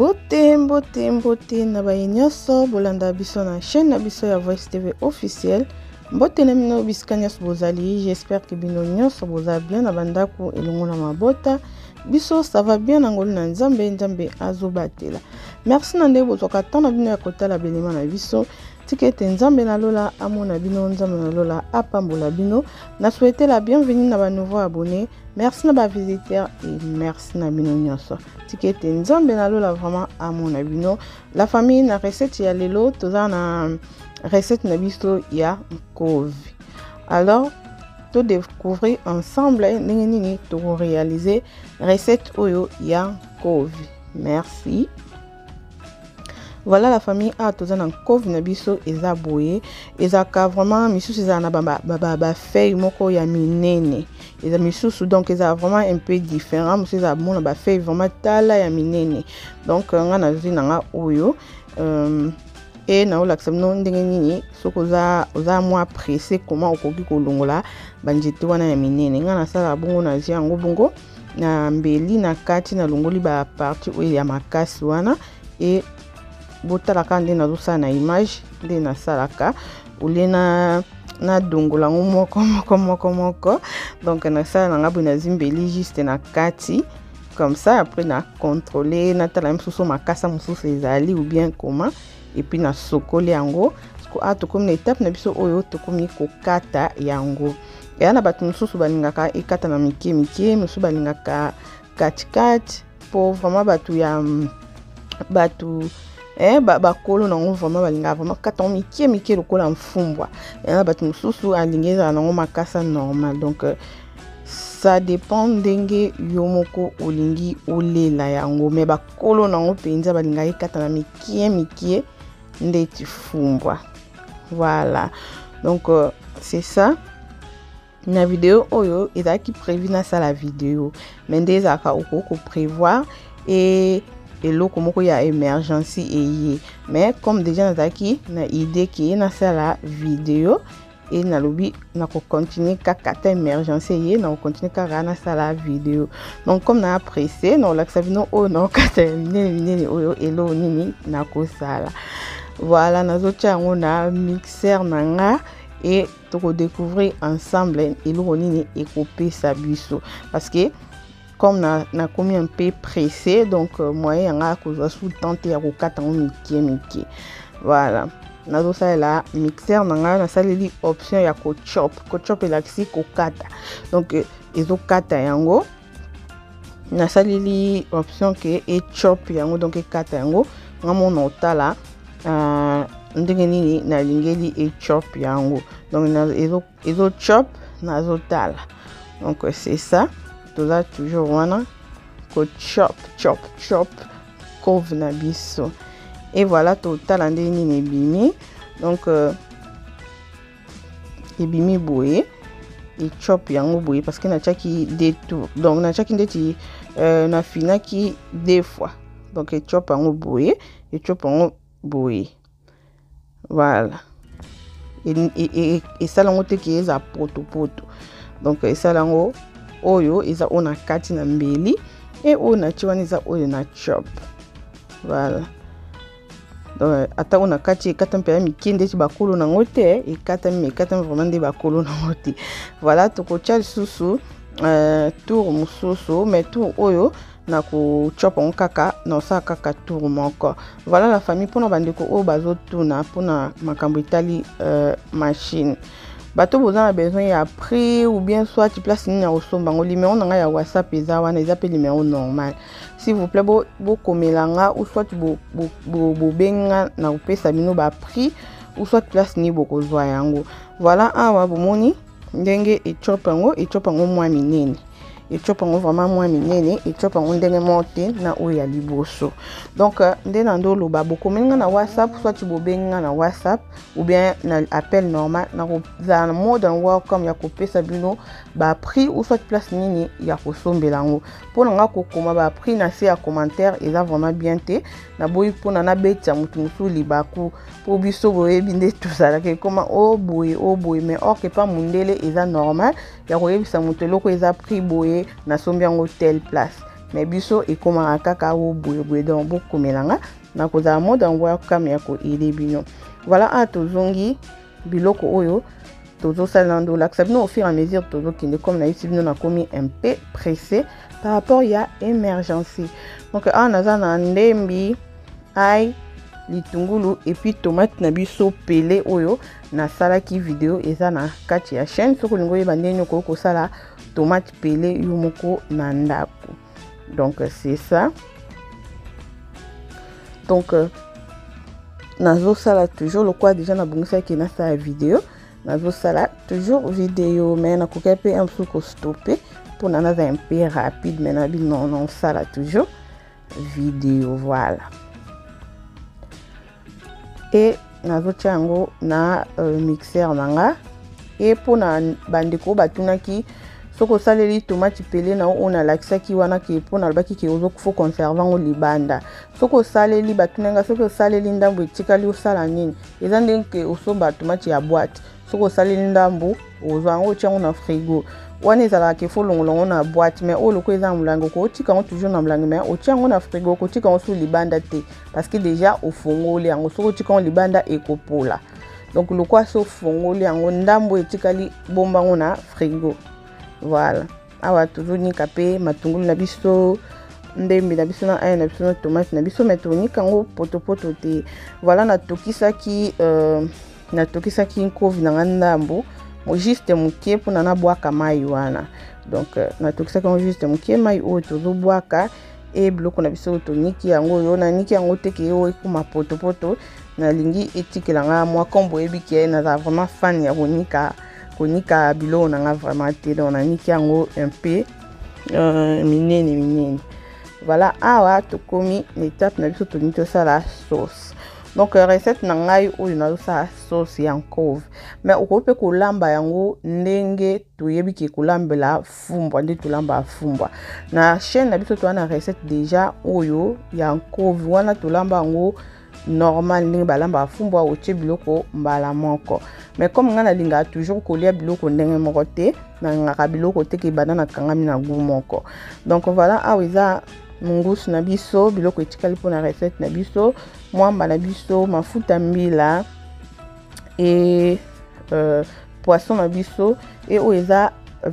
Mbote na baye nyonso bolanda biso na chaîne na biso ya Voice TV officiel. Mbote na mino bisika nyonso bozali, j'espère que bino nyonso boza bien na bandako elongo na mabota. Biso ça va bien ngolo na nzambe azobatela. Merci na ndeko bozoka tana bino ya kotala belema na biso. Tikete nzambe na lola amona bino nzambe na lola apambola bino. Na souhaiter la bienvenue na ba nouveau abonné. Merci na ba visiteurs et merci na bino nyonso. Tikete nzambe na lola vraiment amona bino. La famille na recette ya lelo toza na recette na biso ya kovi. Alors to découvrir ensemble ndenge nini to réaliser recette oyo ya kovi. Merci. Voilà la famille a toza na kovi na biso eza boye ezaka vraiment misusu eza na ba feuille moko ya minene eza misusu donc eza vraiment un peu différent misusu eza mona ba feuille vraiment tala ya minene donc nga na zina nga oyo et na ola ksamno ndenge nini soko oza moi pressé comment okoki kolongola banjete wana ya minene nga na sala bongo na zia ngo bongo na mbeli na kati na longoli ba partie oyo ya makasi wana et botalaka nde nazosala na image nde nasalaka olena na dongola moko donc nasala nanga boye nazimbeli juste na kati comme ça après na contrôler natala mosusu makasa mosusu ezali ou bien comment et puis na sokoli yango a tokomi na étape na biso oyo tokomi kokata yango eya na bato mosusu balingaka ekata na mike mosusu balingaka kati po vraiment bato ya bato bakolo nango vraiment balinga vraiment kata mike lokola mfumbwa ya bato mosusu alingeza nango makasa normal donc ça dépend ndenge yo moko olingi olela yango mais bakolo nango penza balinga ekata na mike ndeti fumbwa. Voilà donc c'est ça na vidéo oyo ezaki prévu na sala vidéo mais ndezaka okoko prévoir et eloko moko ya emergency eye mais comme déjà nazaki na idée ki na sala vidéo et na lobi na ko continuer kaka emergency eye na ko continuer kaka na sala vidéo donc comme na pressé na la savino o na kata nini oyo elo nini na ko sala. Voilà nazotia yango na mixeur nanga et to découvrir ensemble elo nini ekopesa biso parce que comme na commis un peu pressé donc moyen nga kozwa sous tente ya kokata ngo mike. Voilà nazo sala mixeur nanga na saleli option ya ko chop elakisi kokata donc ezokata yango na saleli option ke e chop yango donc ekata yango ngamo na otala ndenge nini na lingeli e chop yango donc ezo chop nazo tala donc c'est ça toza toujours wana ko chop kov na biso et voilà total ande nini ebimi donc ebimi boye et chop yango boye parce que na chaki détour donc na chaki ndeti na finaki deux fois donc et chop yango boye voilà et salango te ki eza poto donc et salango oyo eza ona kati na mbeli et ona chiwani eza oyo na chop. Voilà donc ata ona kati ekata mpe ya mikende ti bakolo na ngote ekata vraiment de bakolo na ngote. Voilà tokotia lisusu tour mususu mais tour oyo na ko chop on kaka na sa kaka tour moko. Voilà la famille pona bandeko o bazotuna pona makambo itali machine bato boza na besoin ya prix ou bien soit tu place ni na osomba ngo numéro na nga ya WhatsApp eza wana eza pe numéro normal s'il vous plaît bo komelanga ou soit bo benga na opesa bino ba prix ou soit place ni bokozwa yango. Voilà awa bomoni ndenge e chop yango mwa minene et chop yango vraiment moins minene et chop yango ndenge monte na oyo ya liboso donc nde na ndolo ba bokomenga na WhatsApp soit tu bobenga na WhatsApp ou bien na appel normal na za mode en welcome ya kopesa bino ba prix ou soit place nini ya kosombela ngo pona nga kokoma ba prix na se ya commentaire eza vraiment bien te na boyi pona na betya mutu musu libaku po biso boye binde tout ça là que comment o boye mais or que pas mundele eza normal ya koyebisa mutu loko eza prix boye na sombi yango telle place mais biso ekomaka kaka o boye donc bokomelanga na kozala mode envoya kam ya ko bino. Voilà a tozongi biloko oyo tozosala ndo lakisa bino au fur et à mesure tozokende comme na yisi bino na komi un peu pressé par rapport ya émergency. Donc naza na ndembi ail litungulu et puis tomate na biso pelé oyo na salaki vidéo eza na kati ya chaîne soko lingo yeba ndenge ko sala tomate pelé yo moko na ndako. Donc c'est ça. Donc nazo sala toujours le quoi déjà na bongisa ki na sa vidéo nazo sala toujours vidéo mais na koka pe un peu ko stopper pour na naza un peu rapide mais na bi non sala toujours vidéo. Voilà. Et nazo chango na mixeur nanga et pour na bandeko batunaki soko saleli tomate pelé na on a laksaki wana ki pour na baki ki ozo faut conserver ngo libanda soko saleli batunanga soko saleli ndambo etikali osala nini eza ndenge osoba tomate ya boîte soko saleli ndambo ozo ngo chango na frigo wana ezala ke fo longolongo na boîte mais o loko eza mulango ko tika ngo toujours na mulango mais o chango na frigo ko tika ngo sous libanda te parce que déjà au fongoli yango soko tika ngo libanda ekopola donc le quoi so fongoli yango ndambo etikali bomba ngo na frigo. Voilà. Awa toujours ni kapé matungulu na biso ndembi na biso na ay na biso na tomate na biso metoni kango poto te. Voilà na tokisaki nkovi na ndambo mo juste mukie pour na boaka mai wana. Donc na tokisaki mo juste mukie mai o tozo boaka e bloko na biso toniki yango yo na niki yango teke yo ekuma poto na lingi etikelanga mwa kombo ebiki na za vraiment fan ya konika bilo nanga vraiment te donc na niki yango un peu minene. Voilà awa tokomi l'étape na biso toni to sala sauce. Donc recette na ngai oyo na sa sauce ya nkove mais okope kolamba yango ndenge toyebi ki kolambela fumbwa nde tolamba fumbwa na chaîne na biso to na recette déjà oyo ya nkove wana tolamba yango normal ndenge balamba fumbwa otie biloko mbala moko mais comme ngana linga toujours kolia biloko ndenge moko te na ngaka biloko te ke banana kangami na goût moko. Donc voilà aweza mungusu na biso biloko etikali pour na recette na biso mwamba na biso mafuta mbila et poisson na biso et oyo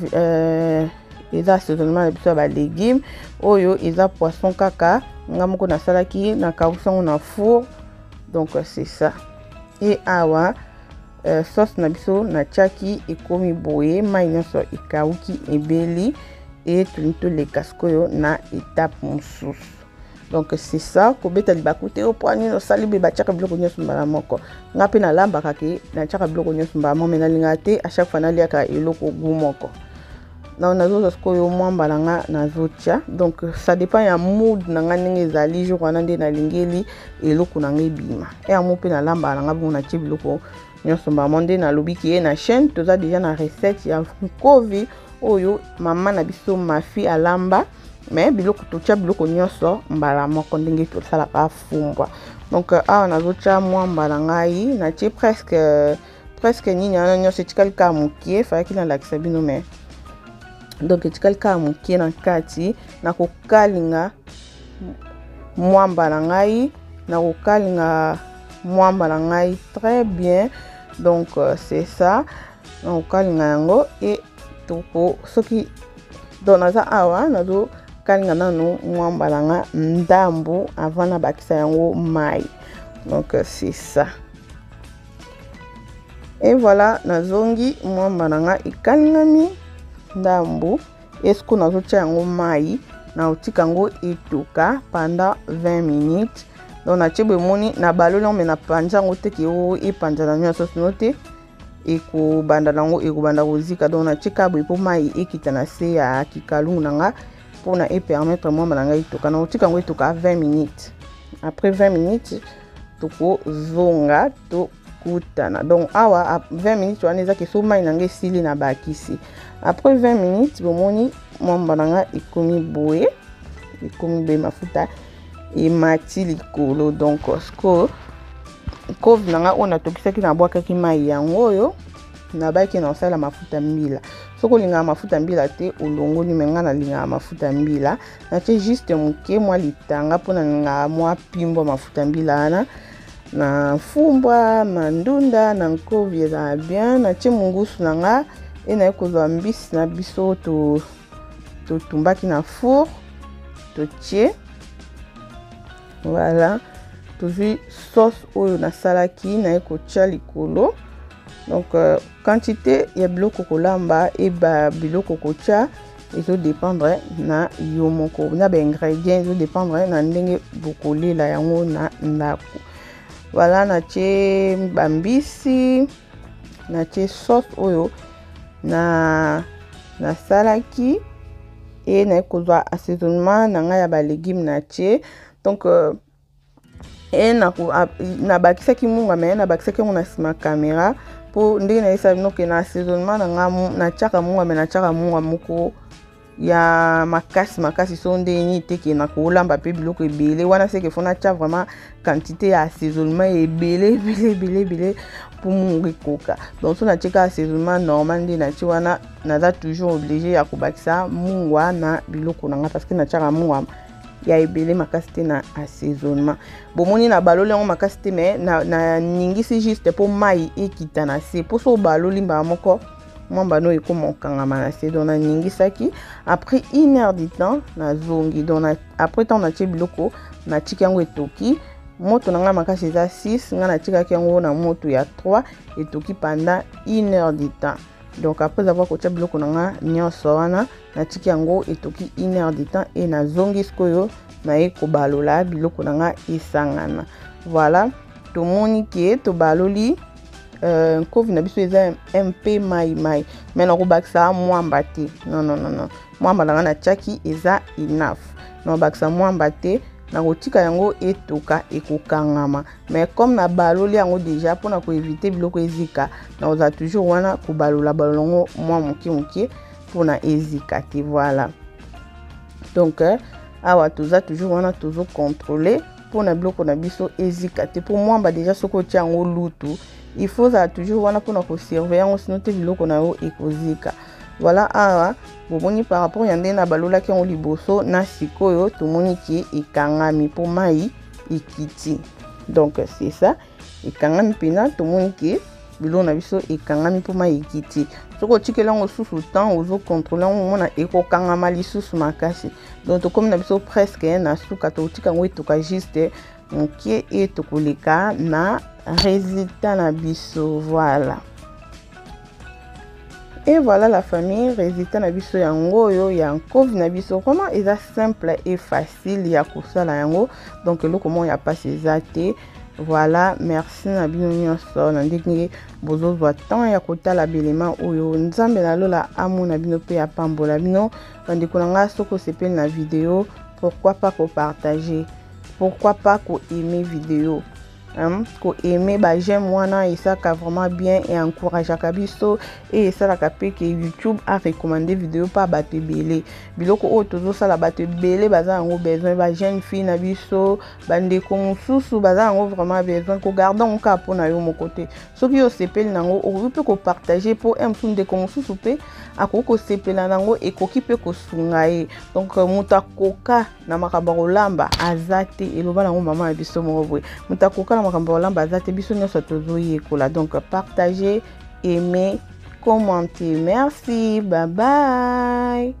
eza assaisonnement na biso ba légumes oyo eza poisson kaka ngamoko na salaki na kausango na four. Donc c'est ça. Et awa sauce na biso na chaki ekomi boye mai nyonso ekauki ebeli et tunito le cascoyo na étape mosusu. Donc c'est ça ko beta libakute o poani no salibe ba chaka biloko nyonso mbala moko ngapi na lamba kake na chaka biloko nyonso mbala moko mena lingate à chaque fois na liaka eloko gu moko na nazo skoyo mwamba nanga nazocha. Donc ça dépend ya mood nanga ndenge ezali jour wana nde na lingeli eloko nanga ebima et amu pe na lamba nanga bona tie biloko nyonso mbala monde na lobiki na chaîne toza déjà na recette ya nkovi oyo mama na biso mafi alamba mais biloko totia biloko nyonso mbala moko ndenge tosala ka fumbwa. Donc awa nazocha mwamba na ngai na tie presque nini ana nyonso etikali ka mukie faki na lakisa bino mais donc etikali ka mukie na kati na kokalinga mwamba na ngai très bien. Donc c'est ça na kokalinga yango et toko soki donc naza awa nazo kalinga nano mwamba nanga ndambo avant na bakisa yango mai. Donc c'est ça. Et voilà nazongi mwamba nanga ikalingami ndambo esko nazotia yango mai na otika yango etoka pendant 20 minutes. Donc na chebe moni na balolo me na panja ngo teke o e panja na nyonso sinote eko banda nango eko banda kozika. Donc na tika bo po mai ekita na se ya kikalungu nanga pour na e permettre moi malanga itoka na otika ngo etoka 20 minutes. Après 20 minutes toko zonga to kutana. Donc awa 20 minutes wana eza ke so mai nanga sili na bakisi. Après 20 minutes bomoni mwamba nanga ekomi boye mafuta et mati likolo. Donc sko nanga ona tokisaki na bwaka ki mai yango oyo na baki na osala mafuta mbila soko linga mafuta mbila te olongoli menga na linga mafuta mbila na tie juste moke mwa litanga pona nga mwa pimbo mafuta mbila ana na fumbwa mandunda na nkovi eza bien na tie mungusu na nga ena ekozwa mbisi na biso to tumbaki na four to tie voilà tozwi sauce oyo na salaki na ekotia likolo donc quantité ya biloko kolamba et ba biloko kotia ezo dépendre na yo moko na ba ingrédients ezo dépendre na ndenge bokolela yango na ndako voilà na tie bambisi na tie sauce oyo na salaki et na ekozwa assaisonnement na nga ya ba légumes na tie donc et na bakisaki munga mais na bakisaki ngo na sima caméra pour ndenge na yesa bino ke na assaisonnement na nga na tiaka munga mais na tiaka munga moko ya makasi so ndeni te ke na kolamba pe biloko ebele wana c'est que fona tia vraiment quantité ya assaisonnement ebele pour munga koka donc so na tiaka assaisonnement normal ndeni na ti wana naza toujours obligé ya kobakisa munga na biloko na nga parce que na tiaka munga ya ebele makasi te na assaisonnement bomoni na baloli yango makasi te mais na ningisi juste po mai ekita na se po so baloli mba moko mwamba no ekoma okangama na se donc na ningisaki après 1 heure du temps na zongi donc après temps na tie biloko na tiki yango etoki moto na nga makasi eza 6 nga na tikaki yango na moto ya 3 etoki pendant 1 heure du temps donc après avoir kotia biloko na nga nyonso wana na tiki yango etoki 1 heure du temps et na zongi sikoyo na ekobalola biloko na nga esangana voilà tomoni ke tobaloli nkovi na biso eza mp mai mais na kobakisa mwamba te non mwamba na nga na tiaki eza enough na kobakisa mwamba te na kotika yango etoka ekokangama mais comme na baloli yango déjà pona ko éviter biloko ezika na oza toujours wana kobalola balongo mwa moke pona ezika te voilà donc awa toza toujours wana tozo contrôler pona biloko na biso ezika te pour mwamba déjà soko tia yango lutu il faut ça toujours wana pona ko surveiller yango sinon te biloko na yo ekozika voilà awa bomoni par rapport ya ndena balola ki yango liboso na sikoyo tomoni ki ekangami po mai ekiti donc c'est ça ekangami pena tomoni ki biloko na biso ekangami po mai ekiti soko tikela yango susu temps ozo contrôler yango mona ekokangama lisusu makasi donc tokomi na biso presque na suka totika yango etoka juste mokie et tokoleka na résultat na biso voilà. Et voilà la famille, résultat na biso yango oyo ya nkovi na biso vraiment eza simple et facile ya kosala yango donc eloko mo ya passe eza te voilà merci na bino nyonso na ndenge bozozwa temps ya kotala belema oyo nzambe na lola amu na bino pe ya pambola bino bandeko na nga soko sepeli na vidéo pourquoi pas partager pourquoi pas aimer vidéo ko aimer ba j'aime wana et ça ka vraiment bien et encourage akabiso et ça la kapé que YouTube a recommandé vidéo pas bato belé biloko o tozo sala bato belé baza ngo besoin ba jeune fille na biso bande ko mususu baza ngo vraiment besoin ko garder on ka pona yo mon côté so ki yo sepeli nango o peut ko partager pour un peu de ko mususu pe akoko sepela nango e ko ki pe ko sungaye donc mutakoka na makaba rolamba azate eloba nango mama biso mo boy mutakoka na makambo olamba azate biso nyonso tozoyekola donc partagez, aimez, commentez. Merci, bye bye.